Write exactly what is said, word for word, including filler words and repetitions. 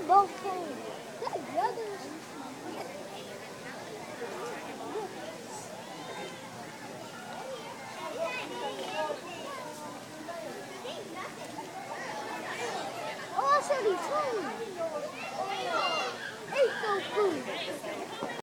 both playing. That the others. Oh, I said he's food. Eat those food.